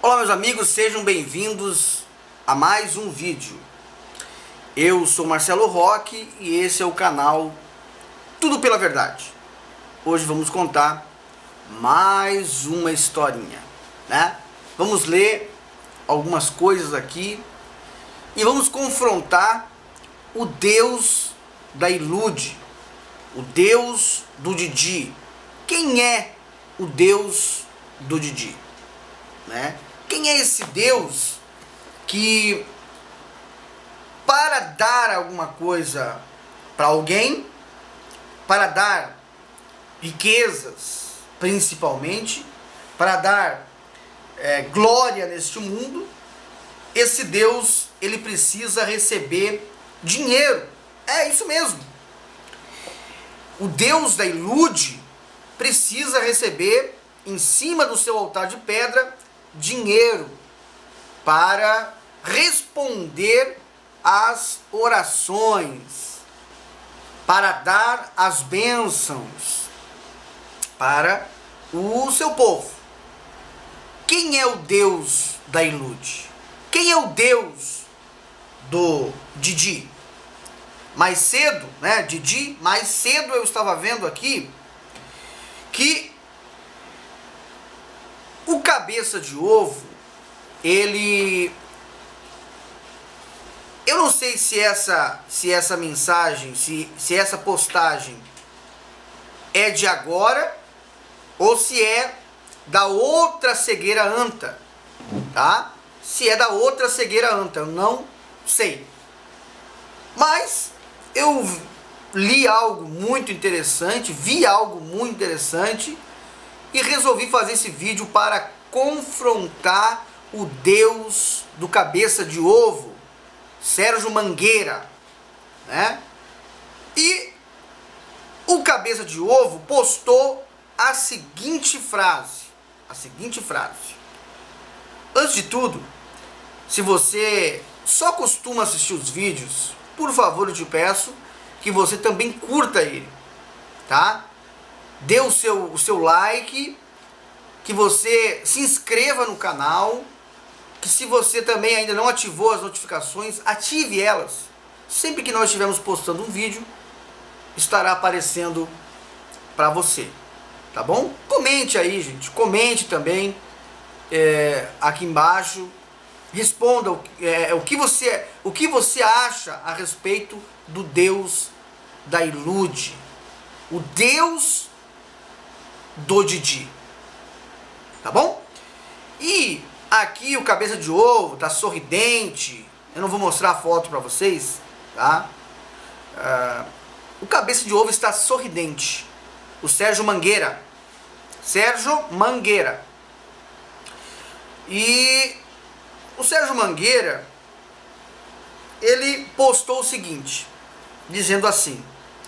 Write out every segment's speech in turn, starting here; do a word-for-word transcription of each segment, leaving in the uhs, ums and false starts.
Olá meus amigos, sejam bem-vindos a mais um vídeo. Eu sou Marcelo Roque e esse é o canal Tudo pela Verdade. Hoje vamos contar mais uma historinha, né? Vamos ler algumas coisas aqui e vamos confrontar o Deus da ilude, o Deus do Didi. Quem é o Deus do Didi, né? Quem é esse Deus que, para dar alguma coisa para alguém, para dar riquezas, principalmente, para dar é, glória neste mundo, esse Deus, ele precisa receber dinheiro. É isso mesmo. O Deus da ilude precisa receber, em cima do seu altar de pedra, dinheiro para responder às orações, para dar as bênçãos para o seu povo. Quem é o Deus da ilude? Quem é o Deus do Didi? Mais cedo, né, Didi, mais cedo eu estava vendo aqui que o cabeça de ovo, ele... Eu não sei se essa, se essa mensagem, se, se essa postagem é de agora ou se é da outra cegueira anta, tá? Se é da outra cegueira anta, eu não sei. Mas eu li algo muito interessante, vi algo muito interessante e resolvi fazer esse vídeo para confrontar o Deus do cabeça de ovo, Sérgio Mangueira, né? E o cabeça de ovo postou a seguinte frase, a seguinte frase. Antes de tudo, se você só costuma assistir os vídeos, por favor, eu te peço que você também curta ele, tá? Dê o seu, o seu like, que você se inscreva no canal, que se você também ainda não ativou as notificações, ative elas. Sempre que nós estivermos postando um vídeo, estará aparecendo para você, tá bom? Comente aí, gente, comente também é, aqui embaixo, responda o, é, o, que você, o que você acha a respeito do Deus da ilude, o Deus do Didi, tá bom? E aqui o cabeça de ovo tá sorridente. Eu não vou mostrar a foto para vocês, tá? Uh, o cabeça de ovo está sorridente. O Sérgio Mangueira, Sérgio Mangueira. E o Sérgio Mangueira, ele postou o seguinte, dizendo assim: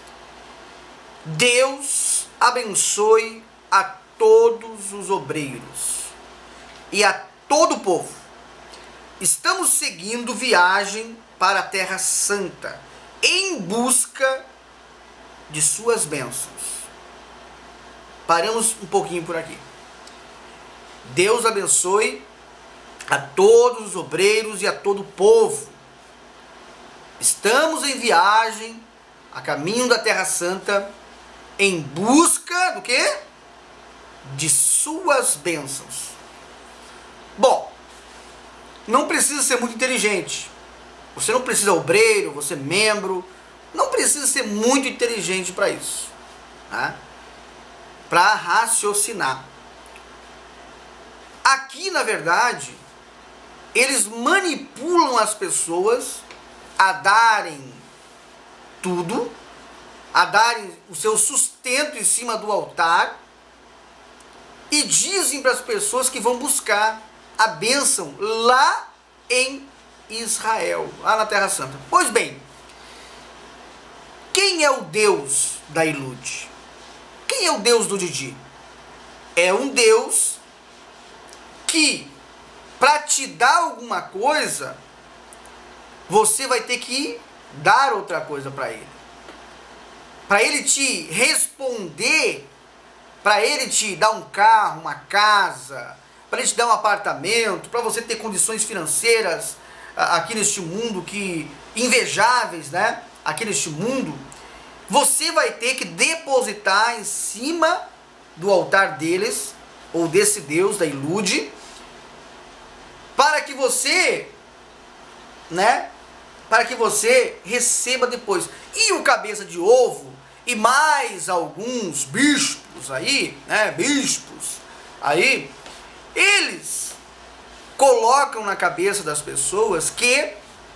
Deus abençoe a todos os obreiros e a todo o povo. Estamos seguindo viagem para a Terra Santa em busca de suas bênçãos. Paramos um pouquinho por aqui. Deus abençoe a todos os obreiros e a todo o povo. Estamos em viagem a caminho da Terra Santa em busca do quê? De suas bênçãos. Bom, não precisa ser muito inteligente. Você não precisa obreiro, você é membro, não precisa ser muito inteligente para isso, tá? Para raciocinar. Aqui, na verdade, eles manipulam as pessoas a darem tudo, a darem o seu sustento em cima do altar e dizem para as pessoas que vão buscar a bênção lá em Israel, lá na Terra Santa. Pois bem, quem é o Deus da ilude? Quem é o Deus do Didi? É um Deus que, para te dar alguma coisa, você vai ter que dar outra coisa para ele. Para ele te responder, para ele te dar um carro, uma casa, para ele te dar um apartamento, para você ter condições financeiras aqui neste mundo, que invejáveis, né? Aqui neste mundo, você vai ter que depositar em cima do altar deles, ou desse Deus da ilude, para que você, né? Para que você receba depois. E o cabeça de ovo e mais alguns bispos aí, né? Bispos aí, eles colocam na cabeça das pessoas que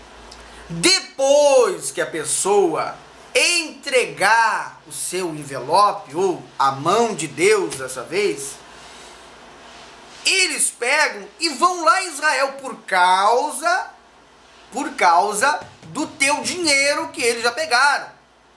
depois que a pessoa entregar o seu envelope, ou a mão de Deus dessa vez, eles pegam e vão lá em Israel por causa, por causa do teu dinheiro que eles já pegaram.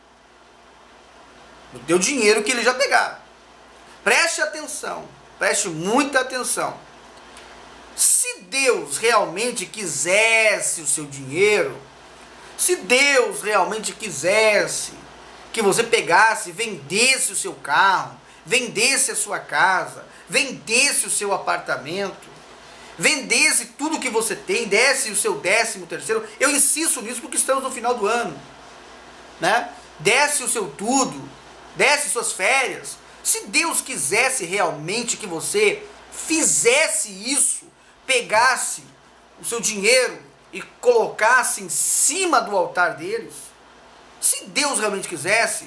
Do teu dinheiro que eles já pegaram. Preste atenção, preste muita atenção. Se Deus realmente quisesse o seu dinheiro, se Deus realmente quisesse que você pegasse e vendesse o seu carro, vendesse a sua casa, vendesse o seu apartamento, vendesse tudo que você tem, desse o seu décimo terceiro, eu insisto nisso porque estamos no final do ano, né? Desse o seu tudo, desse suas férias. Se Deus quisesse realmente que você fizesse isso, pegasse o seu dinheiro e colocasse em cima do altar deles, se Deus realmente quisesse,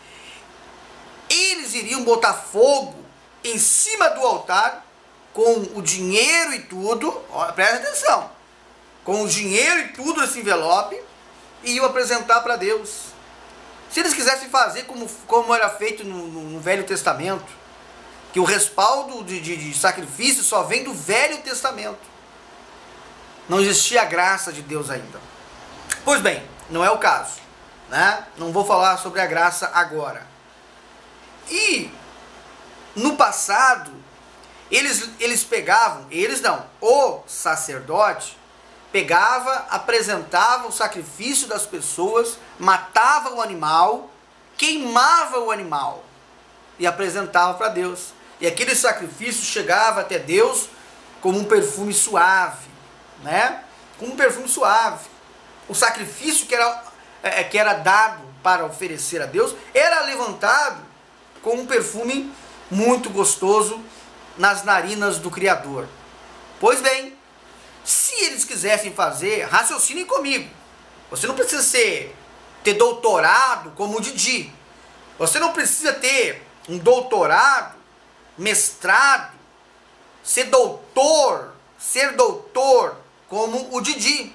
eles iriam botar fogo em cima do altar com o dinheiro e tudo, ó, presta atenção, com o dinheiro e tudo nesse envelope, e iam apresentar para Deus. Se eles quisessem fazer como, como era feito no, no, no Velho Testamento, que o respaldo de, de, de sacrifício só vem do Velho Testamento. Não existia a graça de Deus ainda. Pois bem, não é o caso, né? Não vou falar sobre a graça agora. E no passado, eles, eles pegavam, eles não, o sacerdote pegava, apresentava o sacrifício das pessoas, matava o animal, queimava o animal e apresentava para Deus. E aquele sacrifício chegava até Deus como um perfume suave, né? Como um perfume suave. O sacrifício que era, é, que era dado para oferecer a Deus era levantado com um perfume muito gostoso nas narinas do Criador. Pois bem, se eles quisessem fazer, raciocinem comigo. Você não precisa ser, ter doutorado como o Didi. Você não precisa ter um doutorado, mestrado, ser doutor, ser doutor como o Didi.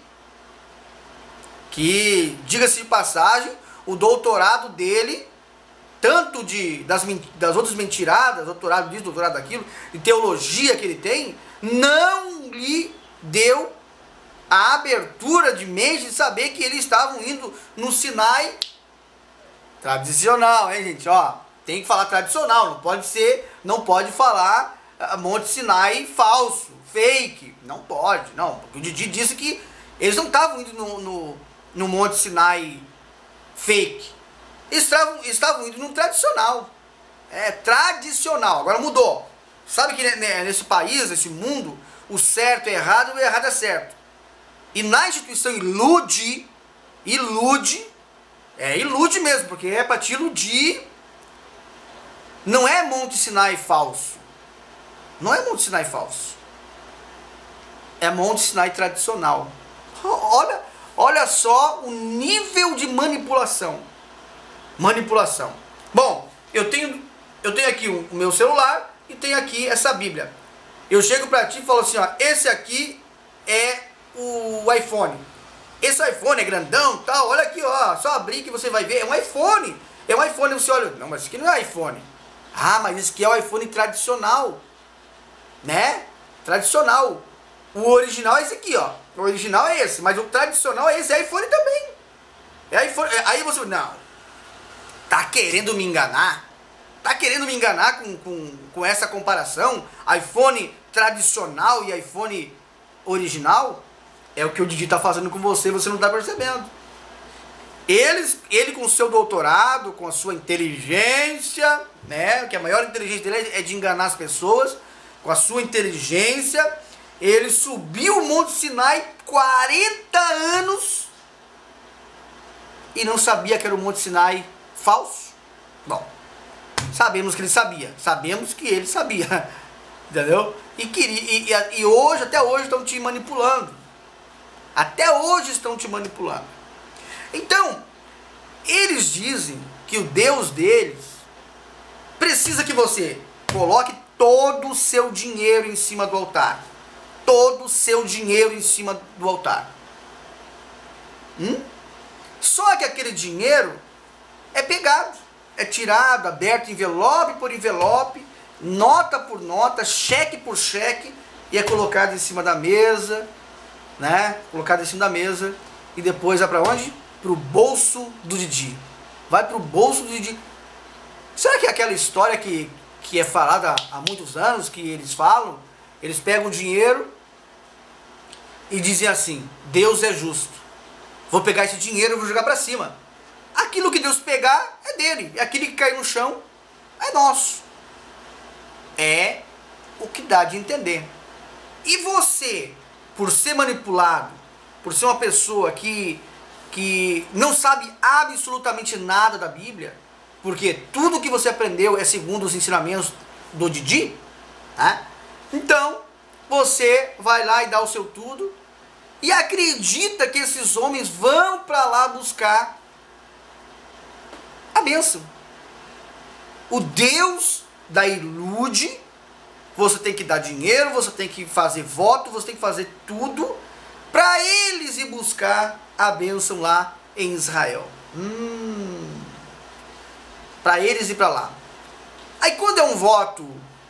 Que, diga-se de passagem, o doutorado dele, tanto de, das, das outras mentiradas, doutorado disso, doutorado daquilo, de teologia que ele tem, não lhe deu a abertura de mente de saber que eles estavam indo no Sinai tradicional, hein, gente? Ó, tem que falar tradicional, não pode ser, não pode falar uh, Monte Sinai falso, fake, não pode, não, porque o Didi disse que eles não estavam indo no, no, no Monte Sinai fake, eles estavam, estavam indo no tradicional, é tradicional, agora mudou, sabe que nesse país, nesse mundo, o certo é errado e o errado é certo, e na instituição ilude, ilude, é ilude mesmo, porque é para te iludir. Não é Monte Sinai falso. Não é Monte Sinai falso. É Monte Sinai tradicional. Olha, olha só o nível de manipulação. Manipulação. Bom, eu tenho, eu tenho aqui o meu celular e tenho aqui essa Bíblia. Eu chego para ti e falo assim, ó, esse aqui é o iPhone. Esse iPhone é grandão, tal, olha aqui, ó, só abrir que você vai ver, é um iPhone. É um iPhone, você olha, não, mas isso aqui não é iPhone. Ah, mas isso aqui é o iPhone tradicional, né? Tradicional. O original é esse aqui, ó. O original é esse, mas o tradicional é esse, é iPhone também. É iPhone. Aí você, não, tá querendo me enganar? Tá querendo me enganar com, com, com essa comparação? iPhone tradicional e iPhone original? É o que o Didi tá fazendo com você, você não tá percebendo. Eles, ele com o seu doutorado, com a sua inteligência, né, que a maior inteligência dele é de enganar as pessoas, com a sua inteligência, ele subiu o Monte Sinai quarenta anos e não sabia que era o Monte Sinai falso? Bom, sabemos que ele sabia, sabemos que ele sabia, entendeu? E, queria, e, e hoje, até hoje, estão te manipulando. Até hoje estão te manipulando. Então, eles dizem que o Deus deles precisa que você coloque todo o seu dinheiro em cima do altar. Todo o seu dinheiro em cima do altar. Hum? Só que aquele dinheiro é pegado, é tirado, aberto envelope por envelope, nota por nota, cheque por cheque, e é colocado em cima da mesa, né? Colocado em cima da mesa, e depois vai para onde? Para o bolso do Didi. Vai para o bolso do Didi. Será que é aquela história que, que é falada há muitos anos, que eles falam? Eles pegam o dinheiro e dizem assim: Deus é justo, vou pegar esse dinheiro e vou jogar para cima. Aquilo que Deus pegar é dele, e aquilo que cair no chão é nosso. É o que dá de entender. E você, por ser manipulado, por ser uma pessoa que, que não sabe absolutamente nada da Bíblia, porque tudo que você aprendeu é segundo os ensinamentos do Didi, né? Então, você vai lá e dá o seu tudo, e acredita que esses homens vão para lá buscar a bênção. O Deus da ilude, você tem que dar dinheiro, você tem que fazer voto, você tem que fazer tudo para eles ir buscar a bênção lá em Israel. Hum, para eles ir para lá. Aí quando é um voto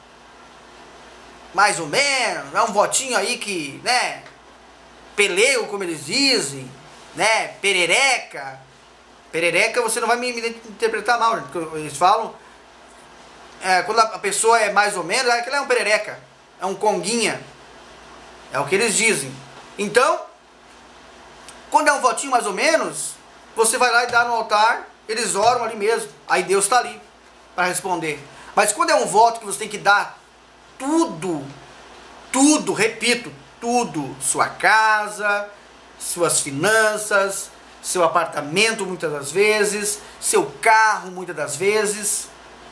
mais ou menos, é um votinho aí que, né, peleu, como eles dizem, né, perereca. Perereca você não vai me, me interpretar mal, porque eles falam, é, quando a pessoa é mais ou menos, aquilo é um perereca, é um conguinha, é o que eles dizem. Então, quando é um votinho mais ou menos, você vai lá e dá no altar, eles oram ali mesmo, aí Deus está ali para responder. Mas quando é um voto que você tem que dar tudo, tudo, repito, tudo, sua casa, suas finanças, seu apartamento muitas das vezes, seu carro muitas das vezes,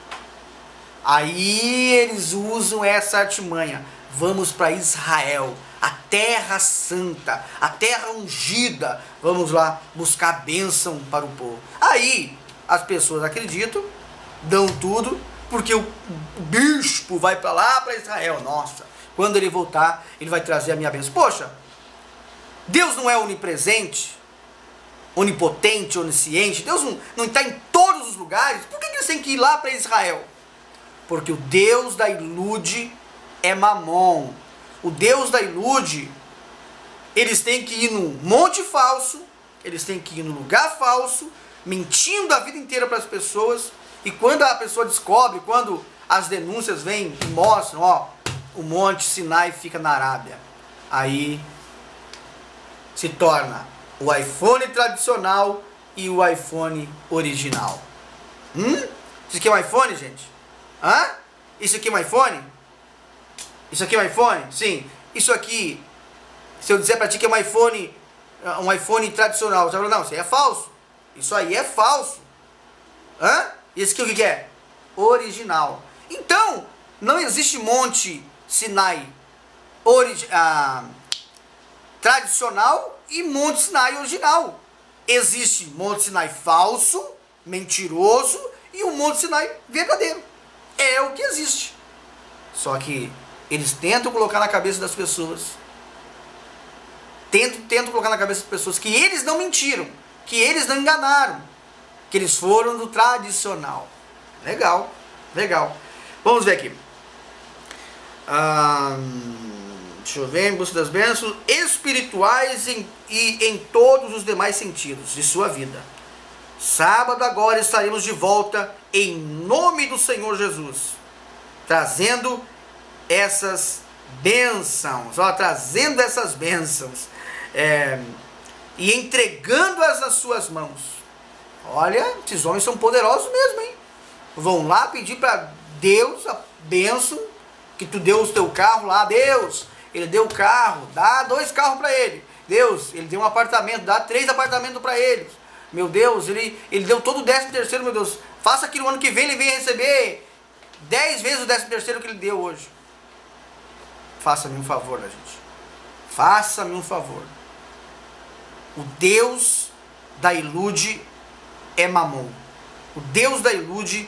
aí eles usam essa artimanha. Vamos para Israel, a terra santa, a terra ungida, vamos lá buscar bênção para o povo. Aí as pessoas acreditam, dão tudo, porque o bispo vai para lá, para Israel. Nossa, quando ele voltar, ele vai trazer a minha bênção. Poxa, Deus não é onipresente, onipotente, onisciente? Deus não, não está em todos os lugares? Por que eles têm que ir lá para Israel? Porque o Deus da ilude é Mamon. O Deus da ilude, eles têm que ir num monte falso, eles têm que ir num lugar falso, mentindo a vida inteira para as pessoas. E quando a pessoa descobre, quando as denúncias vêm e mostram, ó, o Monte Sinai fica na Arábia, aí se torna o iPhone tradicional e o iPhone original. Hum? Isso aqui é um iPhone, gente? Hã? Isso aqui é um iPhone? Isso aqui é um iPhone? Sim. Isso aqui, se eu disser para ti que é um iPhone, um iPhone tradicional, você vai falar, não, isso aí é falso. Isso aí é falso. Hã? Esse aqui o que é? Original. Então, não existe Monte Sinai origi ah, tradicional e Monte Sinai original. Existe Monte Sinai falso, mentiroso, e o Monte Sinai verdadeiro. É o que existe. Só que eles tentam colocar na cabeça das pessoas, tentam, tentam colocar na cabeça das pessoas que eles não mentiram, que eles não enganaram, que eles foram do tradicional. Legal, legal. Vamos ver aqui. Hum, deixa eu ver, em busca das bênçãos espirituais em, e em todos os demais sentidos de sua vida. Sábado agora estaremos de volta em nome do Senhor Jesus, trazendo essas bênçãos, ó, trazendo essas bênçãos, é, e entregando-as nas suas mãos. Olha, esses homens são poderosos mesmo, hein? Vão lá pedir para Deus a bênção que tu deu o teu carro lá, Deus, ele deu o carro, dá dois carros para ele. Deus, ele deu um apartamento, dá três apartamentos para ele. Meu Deus, ele, ele deu todo o décimo terceiro, meu Deus. Faça que no ano que vem ele venha receber dez vezes o décimo terceiro que ele deu hoje. Faça-me um favor, né, gente? Faça-me um favor. O Deus da ilude é Mamon. O Deus da ilude,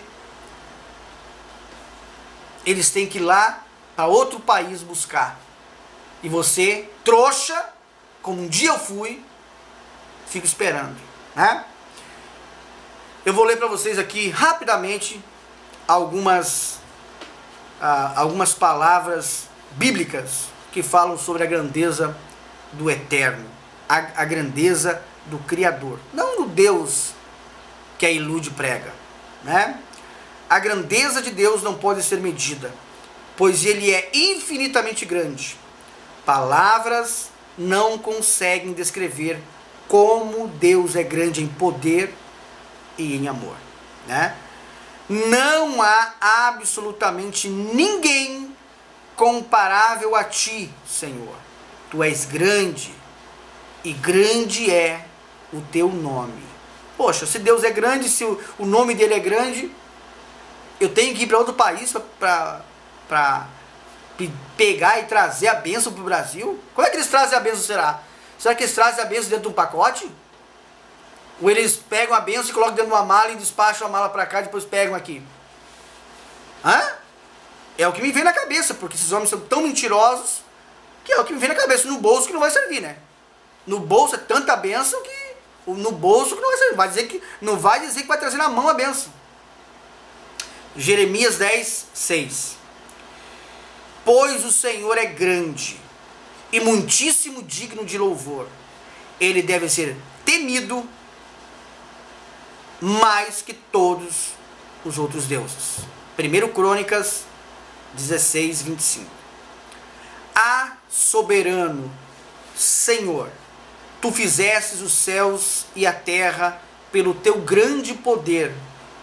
eles têm que ir lá para outro país buscar. E você, trouxa, como um dia eu fui, fica esperando, né? Eu vou ler para vocês aqui rapidamente algumas, ah, algumas palavras bíblicas que falam sobre a grandeza do Eterno, a, a grandeza do Criador, não do Deus que a ilude prega, né? A grandeza de Deus não pode ser medida, pois ele é infinitamente grande. Palavras não conseguem descrever como Deus é grande em poder e em amor, né? Não há absolutamente ninguém comparável a ti, Senhor. Tu és grande e grande é o teu nome. Poxa, se Deus é grande, se o, o nome dele é grande, eu tenho que ir para outro país para pegar e trazer a bênção para o Brasil? Como é que eles trazem a bênção, será? Será que eles trazem a bênção dentro de um pacote? Ou eles pegam a bênção e colocam dentro de uma mala e despacham a mala para cá e depois pegam aqui? Hã? É o que me vem na cabeça, porque esses homens são tão mentirosos que é o que me vem na cabeça. No bolso que não vai servir, né? No bolso é tanta bênção que... No bolso que não vai servir. Vai dizer que, não vai dizer que vai trazer na mão a bênção. Jeremias dez, seis. Pois o Senhor é grande e muitíssimo digno de louvor. Ele deve ser temido mais que todos os outros deuses. primeira Crônicas dezesseis, vinte e cinco. Ah, soberano Senhor, tu fizestes os céus e a terra pelo teu grande poder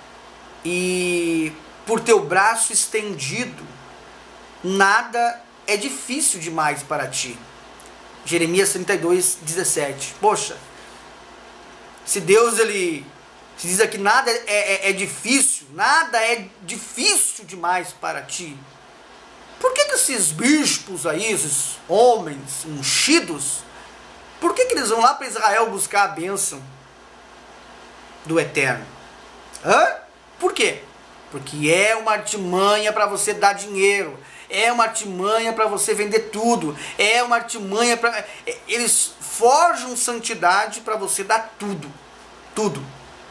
e por teu braço estendido. Nada é difícil demais para ti. Jeremias trinta e dois, dezessete. Poxa, se Deus, ele se diz aqui, nada é, é, é difícil, nada é difícil demais para ti. Por que que esses bispos aí, esses homens ungidos, por que que eles vão lá para Israel buscar a bênção do Eterno? Hã? Por quê? Porque é uma artimanha para você dar dinheiro, é uma artimanha para você vender tudo, é uma artimanha para... Eles forjam santidade para você dar tudo, tudo.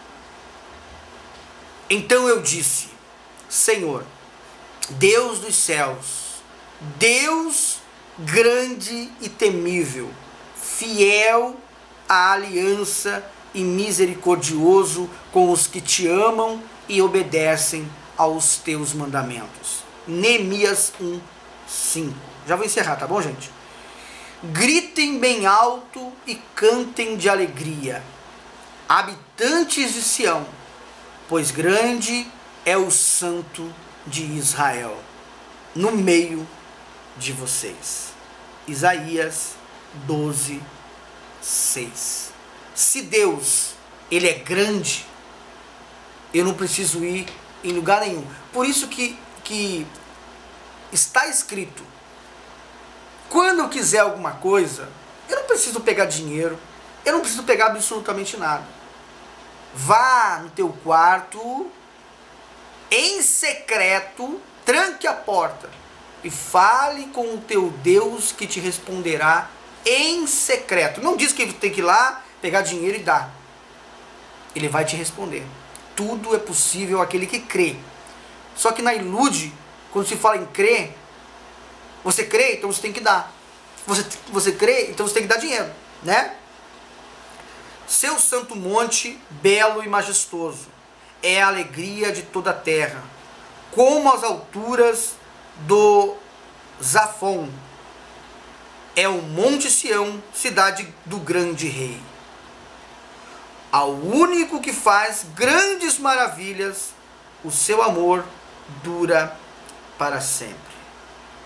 Então eu disse, Senhor, Deus dos céus, Deus grande e temível, fiel à aliança e misericordioso com os que te amam e obedecem aos teus mandamentos. Neemias um, cinco. Já vou encerrar, tá bom, gente? Gritem bem alto e cantem de alegria, habitantes de Sião, pois grande é o Santo de Israel no meio de vocês. Isaías doze, seis. Se Deus, ele é grande, eu não preciso ir em lugar nenhum. Por isso que, que está escrito, quando eu quiser alguma coisa, eu não preciso pegar dinheiro, eu não preciso pegar absolutamente nada. Vá no teu quarto, em secreto, tranque a porta e fale com o teu Deus, que te responderá em secreto. Não diz que tem que ir lá, pegar dinheiro e dar. Ele vai te responder. Tudo é possível àquele que crê. Só que na ilude, quando se fala em crer, você crê, então você tem que dar. Você, você crê, então você tem que dar dinheiro, né? Seu santo monte, belo e majestoso, é a alegria de toda a terra, como as alturas do Zafon. É o Monte Sião, cidade do grande rei. Ao único que faz grandes maravilhas, o seu amor dura para sempre.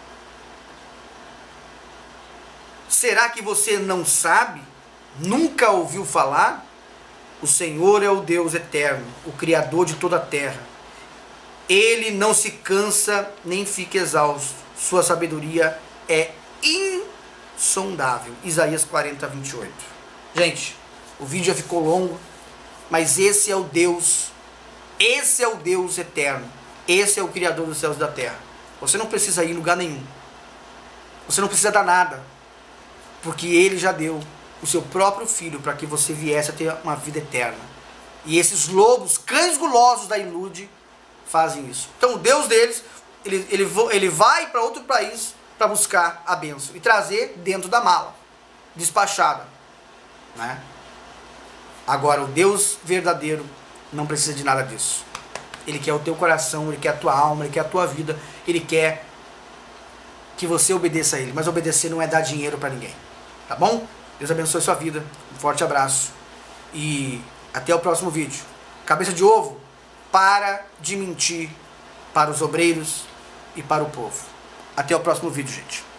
Será que você não sabe? Nunca ouviu falar? O Senhor é o Deus eterno, o Criador de toda a terra. Ele não se cansa nem fica exausto. Sua sabedoria é insondável. Isaías quarenta, vinte e oito. Gente, o vídeo já ficou longo, mas esse é o Deus, esse é o Deus eterno. Esse é o Criador dos céus e da terra. Você não precisa ir em lugar nenhum. Você não precisa dar nada, porque Ele já deu o seu próprio Filho para que você viesse a ter uma vida eterna. E esses lobos, cães gulosos da ilude, fazem isso. Então o Deus deles, ele, ele, ele vai para outro país para buscar a bênção e trazer dentro da mala, despachada, né? Agora o Deus verdadeiro não precisa de nada disso. Ele quer o teu coração, Ele quer a tua alma, Ele quer a tua vida, Ele quer que você obedeça a Ele. Mas obedecer não é dar dinheiro para ninguém, tá bom? Deus abençoe a sua vida, um forte abraço e até o próximo vídeo. Cabeça de ovo, para de mentir para os obreiros e para o povo. Até o próximo vídeo, gente.